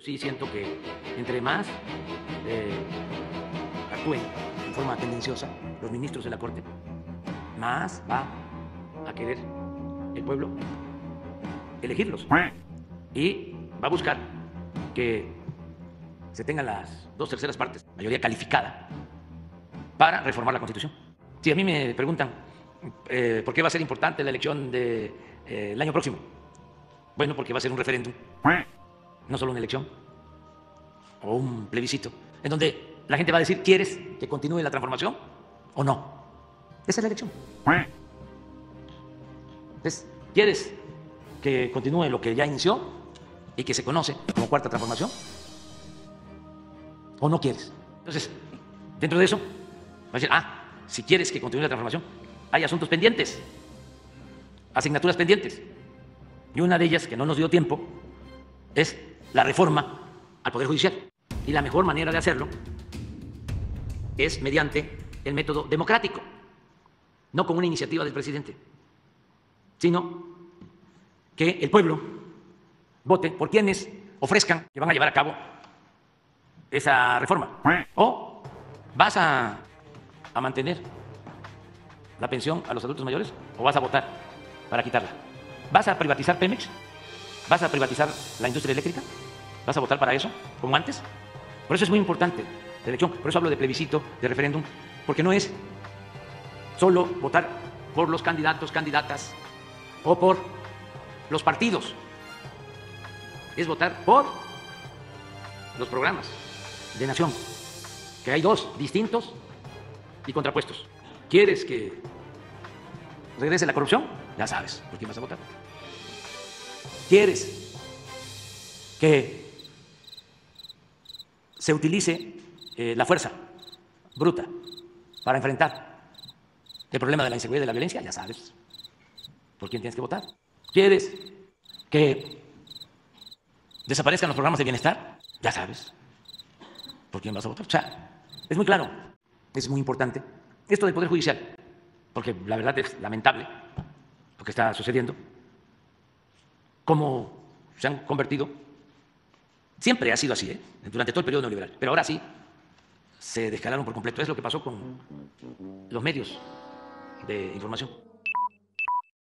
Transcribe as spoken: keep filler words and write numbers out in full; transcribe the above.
Sí siento que entre más eh, actúen en forma tendenciosa los ministros de la Corte, más va a querer el pueblo elegirlos y va a buscar que se tengan las dos terceras partes, mayoría calificada, para reformar la Constitución. Si a mí me preguntan eh, por qué va a ser importante la elección del de, eh, año próximo, bueno, porque va a ser un referéndum, no solo una elección o un plebiscito, en donde la gente va a decir, ¿quieres que continúe la transformación o no? Esa es la elección. Entonces, ¿quieres que continúe lo que ya inició y que se conoce como cuarta transformación o no quieres? Entonces, dentro de eso, va a decir, ah, si quieres que continúe la transformación, hay asuntos pendientes, asignaturas pendientes. Y una de ellas, que no nos dio tiempo, es la reforma al Poder Judicial. Y la mejor manera de hacerlo es mediante el método democrático, no con una iniciativa del presidente, sino que el pueblo vote por quienes ofrezcan que van a llevar a cabo esa reforma. O vas a, a mantener la pensión a los adultos mayores o vas a votar para quitarla. ¿Vas a privatizar Pemex? ¿Vas a privatizar la industria eléctrica? ¿Vas a votar para eso, como antes? Por eso es muy importante la elección. Por eso hablo de plebiscito, de referéndum, porque no es solo votar por los candidatos, candidatas o por los partidos. Es votar por los programas de nación, que hay dos, distintos y contrapuestos. ¿Quieres que regrese la corrupción? Ya sabes por quién vas a votar. ¿Quieres que se utilice eh, la fuerza bruta para enfrentar el problema de la inseguridad y de la violencia? Ya sabes por quién tienes que votar. ¿Quieres que desaparezcan los programas de bienestar? Ya sabes por quién vas a votar. O sea, es muy claro, es muy importante esto del Poder Judicial, porque la verdad es lamentable lo que está sucediendo, cómo se han convertido. Siempre ha sido así, ¿eh? Durante todo el periodo neoliberal, pero ahora sí se descalaron por completo. Es lo que pasó con los medios de información.